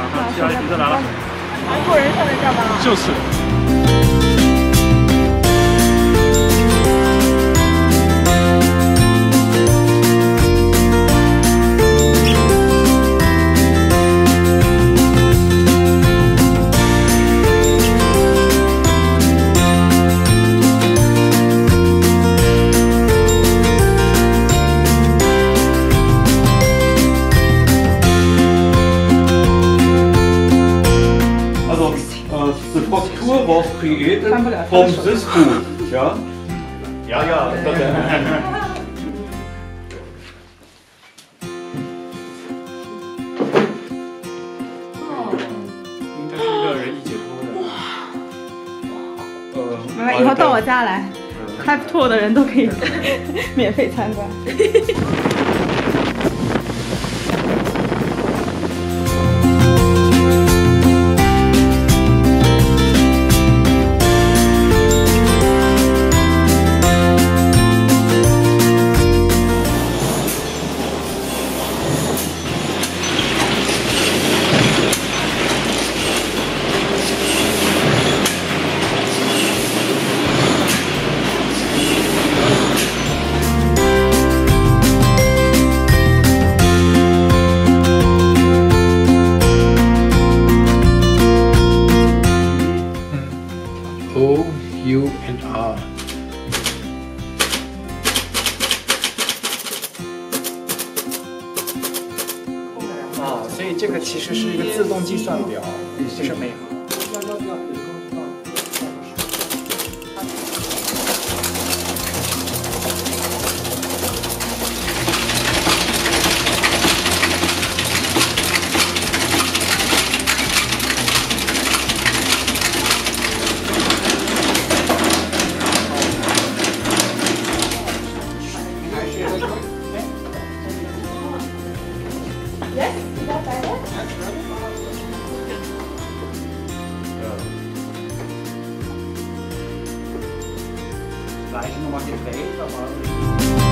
接下来比赛来了。 韩国人上来干嘛？ 就是。 The Fraktur was created from this food. Ja? Ja, ja, das 以后到我家来 ，Crab Tour 的人都可以免费参观。 O, U and R。 所以这个其实是一个自动计算表，就是每行。 Gleich nochmal gedreht, aber